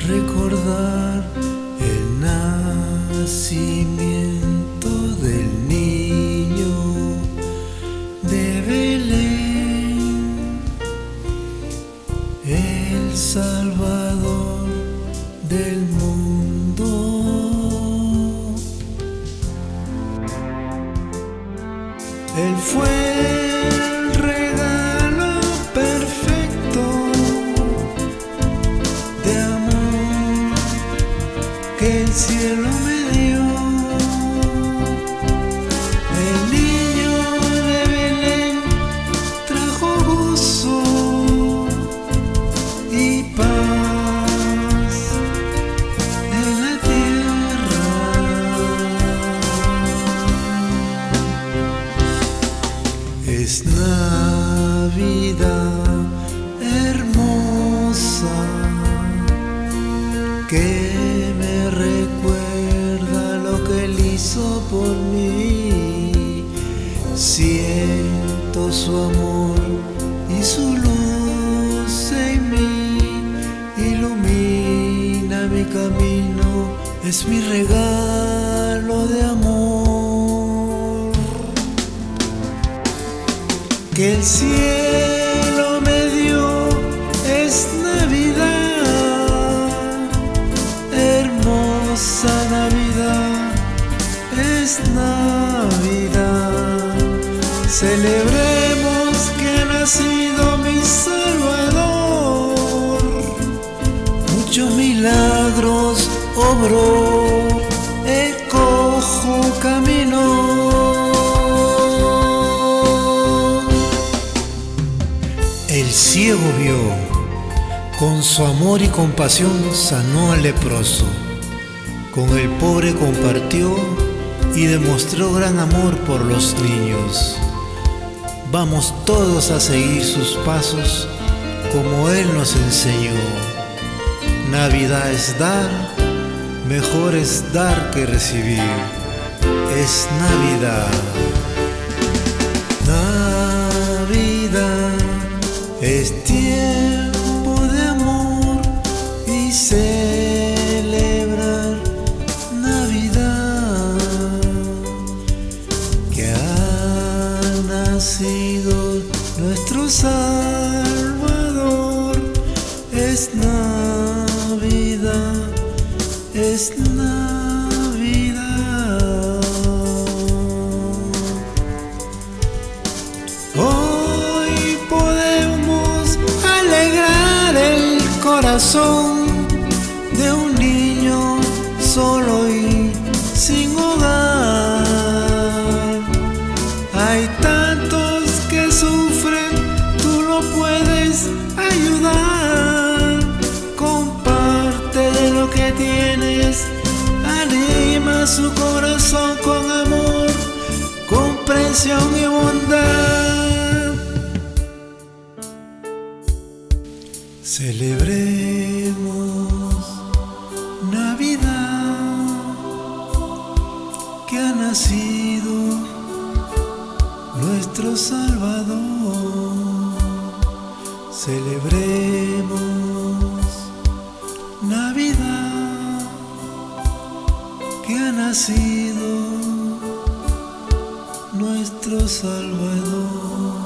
recordar el nacimiento del niño de Belén, el Salvador del mundo. Él fue el regalo perfecto de amor que el cielo me dio. El niño de Belén trajo gozo y paz en la tierra. Es Navidad hermosa que me recuerda lo que Él hizo por mí. Siento su amor y su luz en mí, ilumina mi camino, es mi regalo de amor. Que el cielo me dio es Navidad, hermosa Navidad, es Navidad. Celebremos que ha nacido mi Salvador, muchos milagros obró, el cojo caminó. El ciego vio, con su amor y compasión sanó al leproso, con el pobre compartió y demostró gran amor por los niños. Vamos todos a seguir sus pasos como Él nos enseñó. Navidad es dar, mejor es dar que recibir. Es Navidad. Navidad es tiempo de amor y celebrar Navidad, que ha nacido nuestro Salvador. Es Navidad, es Navidad. Hoy podemos alegrar el corazón de un niño solo y sin hogar. Hay tantos que sufren, tú lo puedes ayudar. Comparte de lo que tienes, anima su corazón con amor, comprensión y bondad. Celebremos Navidad, que ha nacido nuestro Salvador. Celebremos Navidad, que ha nacido nuestro Salvador.